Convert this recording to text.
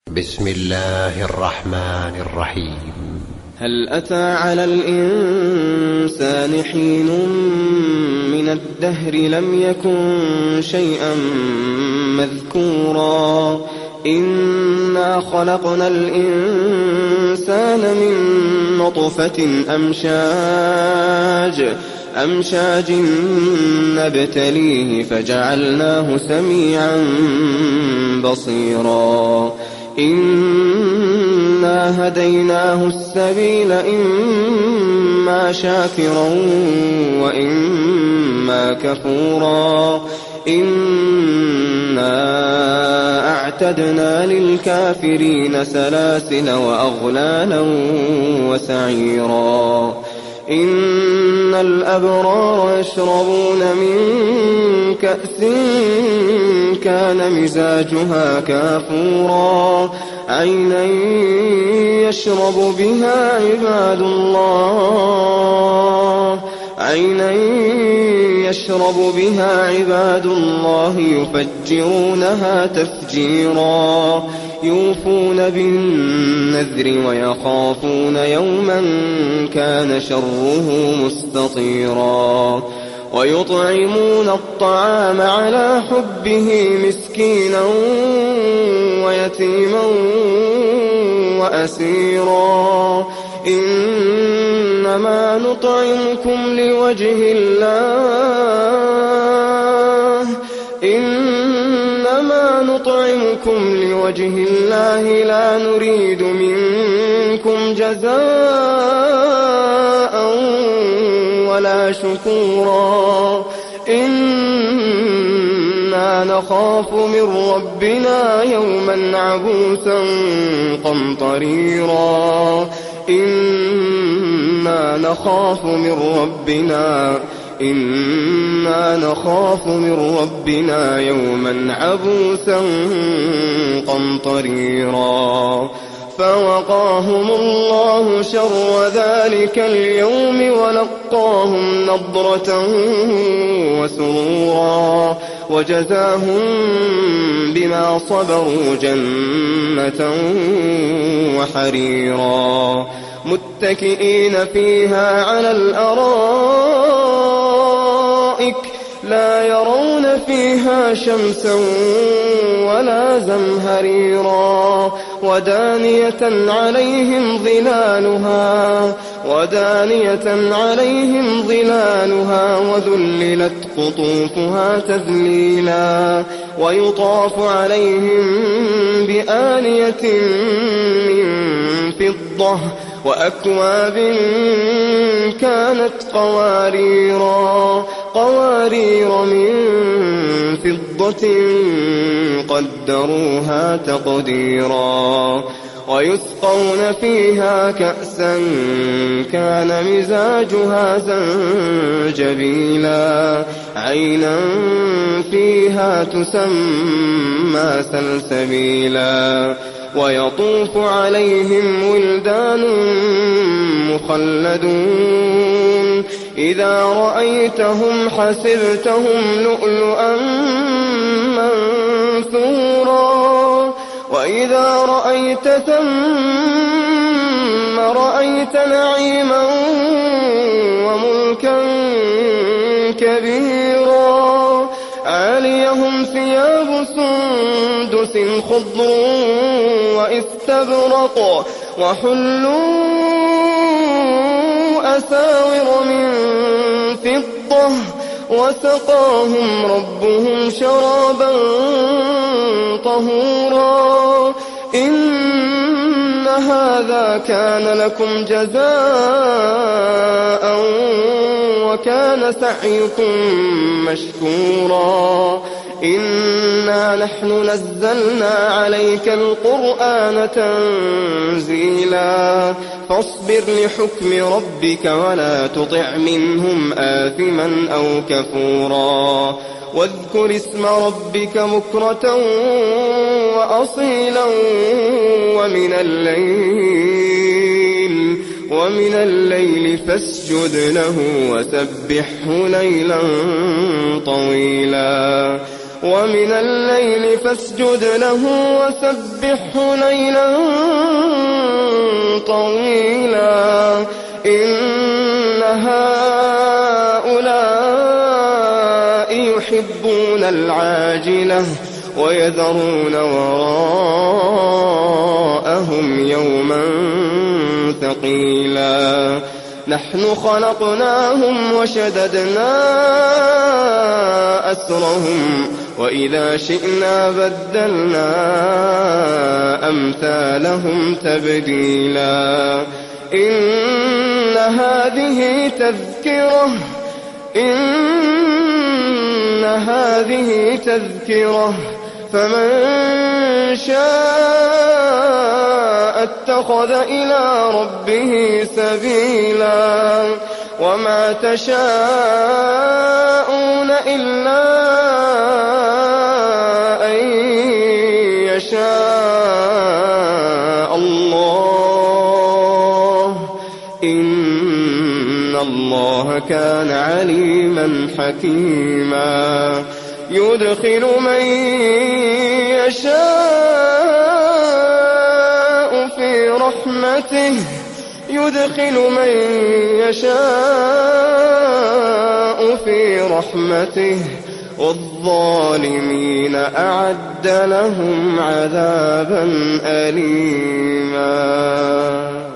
بسم الله الرحمن الرحيم. هل أتى على الإنسان حين من الدهر لم يكن شيئا مذكورا إنا خلقنا الإنسان من نطفة أمشاج نبتليه فجعلناه سميعا بصيرا إنا هديناه السبيل إما شاكرا وإما كفورا إنا أعتدنا للكافرين سلاسل وأغلالا وسعيرا إن الأبرار يشربون من كأس كان مزاجها كافورا عينا يشرب بها عباد الله يفجرونها تفجيرا يوفون بالنذر ويخافون يوما كان شره مستطيرا ويطعمون الطعام على حبه مسكينا ويتيما وأسيرا إنما نطعمكم لوجه الله لا نريد منكم جزاء ولا شكورا إنا نخاف من ربنا يوما عبوسا قمطريرا إنا نخاف من ربنا يوما عبوسا قمطريرا فوقاهم الله شر ذلك اليوم ولقاهم نضرة وسرورا وجزاهم بما صبروا جنة وحريرا متكئين فيها على الأرائك لا يرون فيها شمسا ولا زمهريرا ودانية عليهم ظلالها وذللت قطوفها تذليلا ويطاف عليهم بآنية من فضة وأكواب كانت قوارير من فضة قدروها تقديرا ويسقون فيها كأسا كان مزاجها زنجبيلا عينا فيها تسمى سلسبيلا ويطوف عليهم ولدان مخلدون إذا رأيتهم حسبتهم لؤلؤا منثورا وإذا رأيت ثم رأيت نعيما وملكا كبيرا عاليهم ثياب سندس خضر واستبرق وحلوا أساور من فضة وسقاهم ربهم شرابا طهورا إن هذا كان لكم جزاء وكان سعيكم مشكورا إنا نحن نزلنا عليك القرآن تنزيلا فاصبر لحكم ربك ولا تطع منهم آثما أو كفورا واذكر اسم ربك بكرة وأصيلا ومن الليل فاسجد له وسبحه ليلا طويلا ومن الليل فاسجد له وسبحه ليلا طويلا إن هؤلاء يحبون العاجلة ويذرون وراءهم يوما ثقيلا نحن خلقناهم وشددنا أسرهم وإذا شئنا بدلنا أمثالهم تبديلا إن هذه تذكرة فمن شاء اتخذ إلى ربه سبيلا وما تشاءون إلا أن يشاء الله إن الله كان عليما حكيما يدخل من يشاء في رحمته والظالمين أعد لهم عذابا أليما.